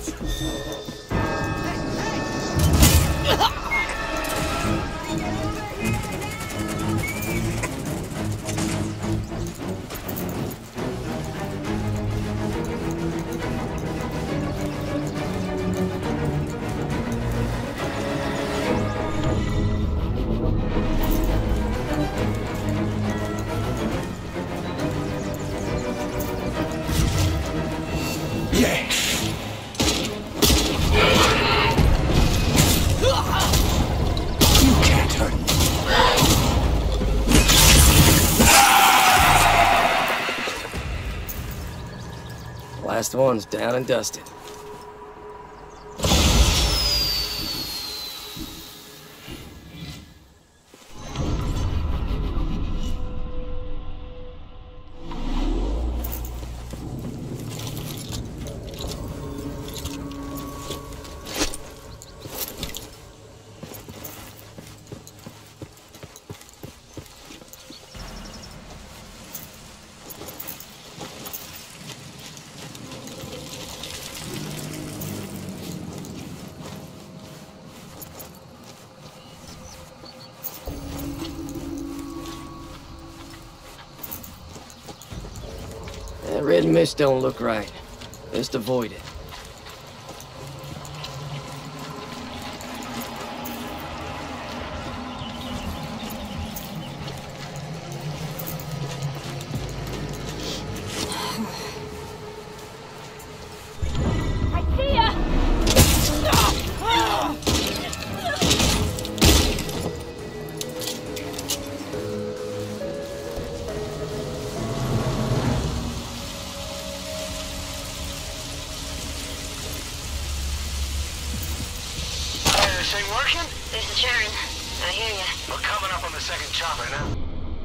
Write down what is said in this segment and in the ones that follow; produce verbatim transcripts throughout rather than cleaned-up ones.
Last one's down and dusted. That red mist don't look right. Just avoid it. Ain't working? There's the churn. I hear ya. We're coming up on the second chopper now.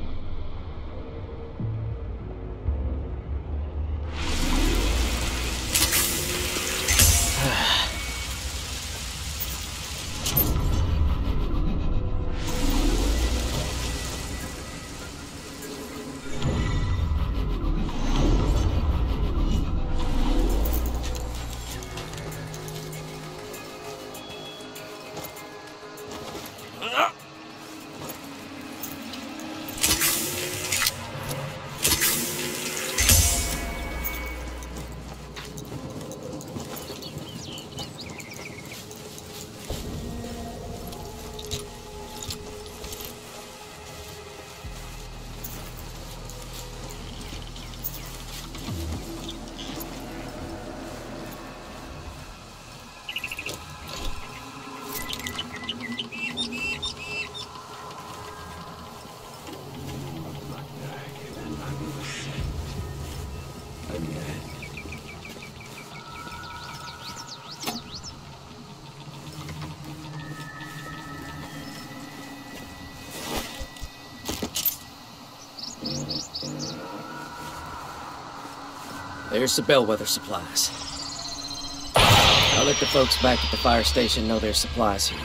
There's the bellwether supplies. I'll let the folks back at the fire station know there's supplies here.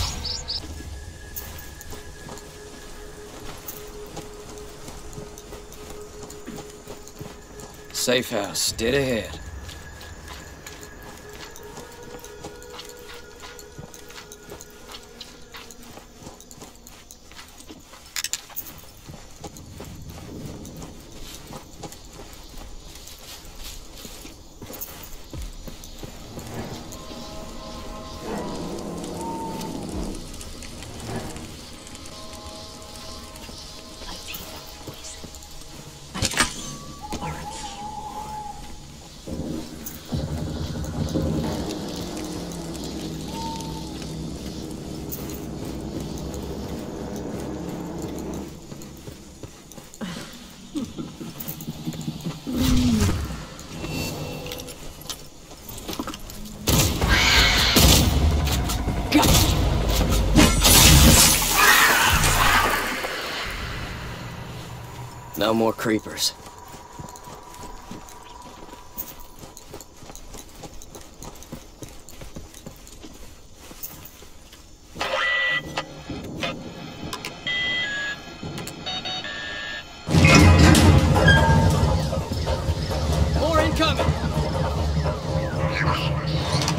Safe house, dead ahead. No more creepers. More incoming!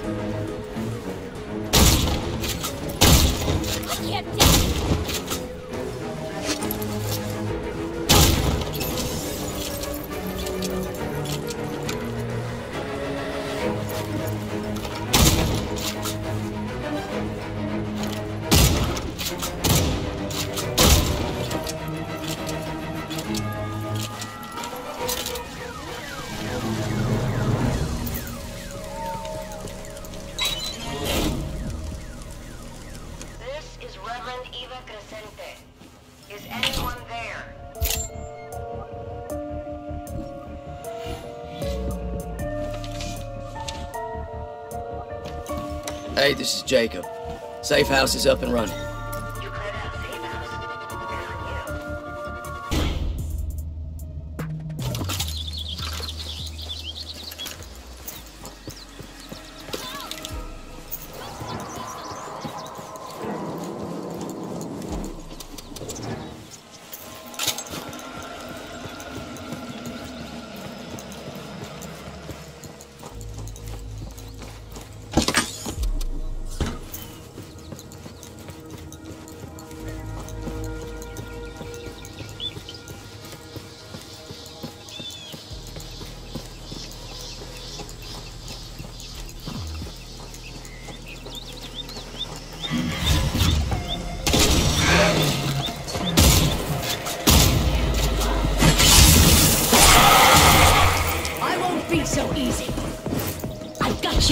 Is anyone there? Hey, this is Jacob. Safe house is up and running. You cleared out the safe house. Good on you. Be so easy. I got you.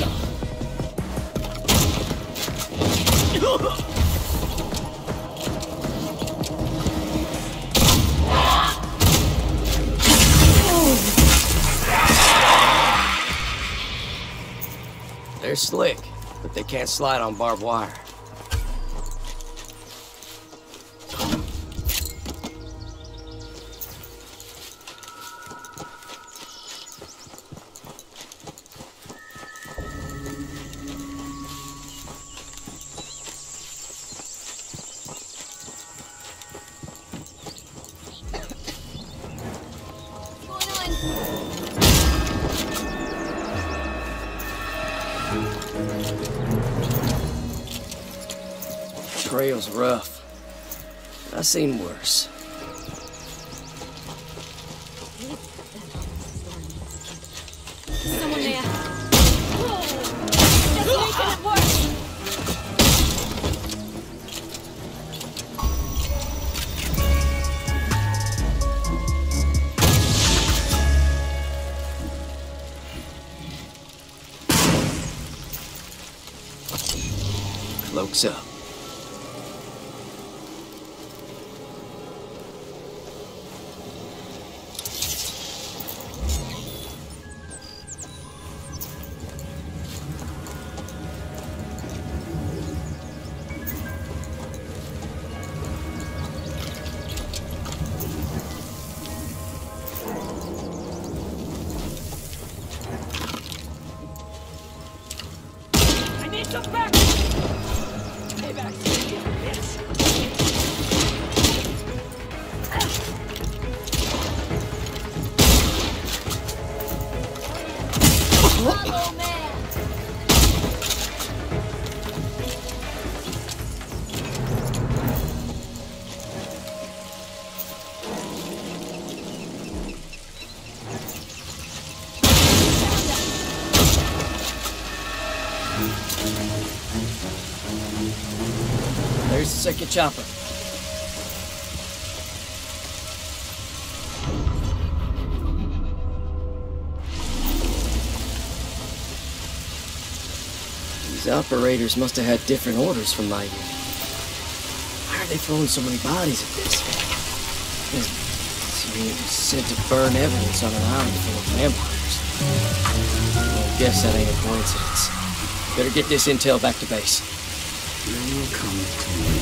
They're slick, but they can't slide on barbed wire. Trail's rough. I've seen worse. Someone there. Just making it worse. Cloaks up. I need some back. Payback. Yes. Follow man. There's the second chopper. These operators must have had different orders from my unit. Why are they throwing so many bodies at this? This unit was sent to burn evidence on an island full of vampires. I guess that ain't a coincidence. Better get this intel back to base. You will come to me.